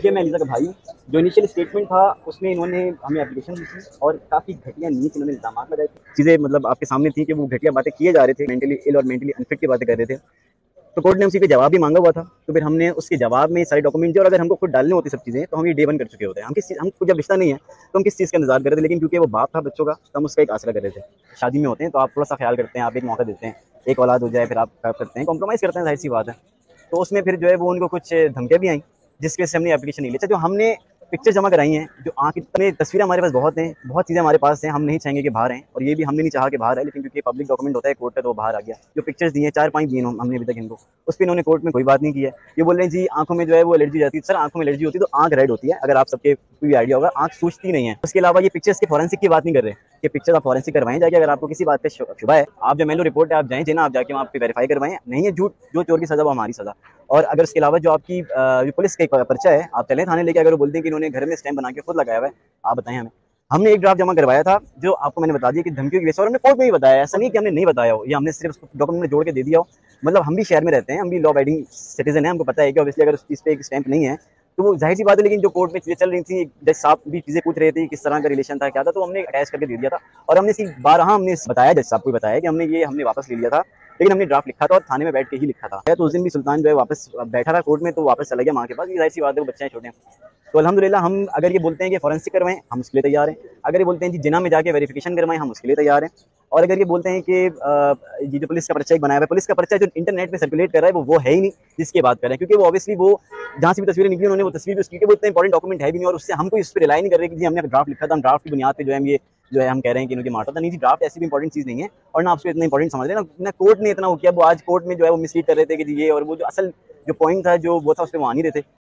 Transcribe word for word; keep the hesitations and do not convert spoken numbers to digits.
ये मैं एलिजा का भाई हूँ। जो इनिशियल स्टेटमेंट था उसमें इन्होंने हमें एप्लीकेशन दी थी और काफ़ी घटिया नीच इन्होंने इल्ज़ाम लगाए थे। चीज़ें मतलब आपके सामने थी कि वो घटिया बातें किए जा रहे थे, मेंटली इल और मेंटली अनफिट की बातें कर रहे थे। तो कोर्ट ने उसी पे जवाब भी मांगा हुआ था, तो फिर हमने उसके जवाब में सारे डॉक्यूमेंट दिए और अगर हमको खुद डालने होती सब चीज़ें तो हम ये डे वन कर चुके होते हैं। हम किस चीज़ हमको जब रिश्ता नहीं है तो हम किस चीज़ का इंतजार कर रहे थे, लेकिन क्योंकि वो बाप था बच्चों का तो हम उसका एक आसरा कर रहे थे। शादी में होते हैं तो आप थोड़ा सा ख्याल करते हैं, आप एक मौका देते हैं, एक औलाद हो जाए फिर आप क्या करते हैं, कॉम्प्रोमाइज़ करते हैं, जाहिर सी बात है। तो उसमें फिर जो है वो उनको कुछ धमकियाँ भी आई जिसकी वजह से हमने एप्लीकेशन नहीं लिया। जो हमने पिक्चर जमा कराई हैं, जो आँख इतने तस्वीरें हमारे पास बहुत हैं, बहुत चीज़ें हमारे पास हैं, हम नहीं चाहेंगे कि बाहर आएँ और ये भी हमने नहीं चाहा कि बाहर आए, लेकिन क्योंकि पब्लिक डॉक्यूमेंट होता है कोर्ट का तो वो बाहर आ गया। जो पिक्चर्स दी हैं चार पाँच दिए हमने अभी तक इनको, उस पे इन्होंने कोर्ट में कोई बात नहीं की है। ये बोल रहे हैं जी आँखों में जो है वो एलर्जी हो जाती है। सर आँखों में एलर्जी होती है तो आँख रेड होती है, अगर आप सबके कोई आइडिया होगा, आँख सूजती नहीं है। उसके अलावा ये पिक्चर्स के फॉरेंसिक की बात नहीं कर रहे कि पिक्चर आप फॉरेंसिक करवाएं जाके, अगर आपको किसी बात पे शुबा है आप जो मेलो रिपोर्ट है आप जाएं ना, आप जाके वहाँ पे वेरीफाई करवाएं। नहीं है झूठ, जो चोर की सजा वो हमारी सजा। और अगर उसके अलावा जो आपकी जो पुलिस का एक पर्चा है आप चलें थाने लेके, अगर वो बोलते हैं कि इन्होंने घर में स्टैम्प बना के खुद लगाया हुआ है, आप बताएं हमें। हमने एक ड्राफ्ट जमा करवाया था जो आपको मैंने बता दिया कि धमकियों की वजह से, और हमने कोर्ट में भी बताया, ऐसा नहीं कि हमने नहीं बताया हो, ये हमने सिर्फ डॉक्यूमेंट में जोड़ के दे दिया हो। मतलब हम भी शहर में रहते हैं, हम भी लॉ अबाइडिंग सिटीजन है, हमको पता है कि ऑब्वियसली अगर उस चीज़ पे एक स्टैंप नहीं है तो वो जाहिर सी बात है। लेकिन जो कोर्ट में चीज़ें चल रही थी, जज साहब भी चीज़ें पूछ रहे थे किस तरह का रिलेशन था क्या था, तो हमने अटैच करके दे दिया था। और हमने इसी बारहा हमने बताया, जज साहब को बताया कि हमने ये हमने वापस ले लिया था, लेकिन हमने ड्राफ्ट लिखा था और थाने में बैठ के ही लिखा था। तो उस दिन भी सुल्तान जो है वापस बैठा था कोर्ट में, तो वापस चला गया माँ के पास। ये जाहिर सी बात है, वो बच्चे हैं छोटे हैं। तो अल्हम्दुलिल्लाह हम अगर ये बोलते हैं कि फॉरेंसिक करवाएं हम उसके लिए तैयार हैं, अगर ये बोलते हैं जी जिना में जाके वेरिफिकेशन करवाएं हम उसके लिए तैयार हैं, और अगर ये बोलते हैं कि ये जो पुलिस का पर्चा एक बनाया हुआ है, पुलिस का पर्चा जो इंटरनेट पे सर्कुलेट कर रहा है वो वो है ही नहीं जिसकी बात कर रहे हैं, क्योंकि वो ऑब्वियसली वो जहाँ से भी तस्वीरें निकली उन्होंने वो तस्वीर भी उसकी वो इतना इंपॉर्टेंट डॉक्यूमेंट है भी नहीं, और उससे हम कोई उस पर रिलाई नहीं कर रहे कि जी हमने ड्राफ्ट लिखा था, हम ड्राफ्ट की बुनियाद पे जो है ये जो है हम कह रहे हैं कि इनके मारता था। नहीं जी, ड्राफ्ट ऐसी भी इंपॉर्टेंट चीज़ नहीं है और ना आपको इतना इंपॉर्टेंट समझ रहे ना, ना कोर्ट ने इतना वो किया। वो आज कोर्ट में जो है वो मिसलीड कर रहे थे कि जी ये, और वो जो असल जो पॉइंट था जो वो था उस पर वो आ नहीं रहे थे।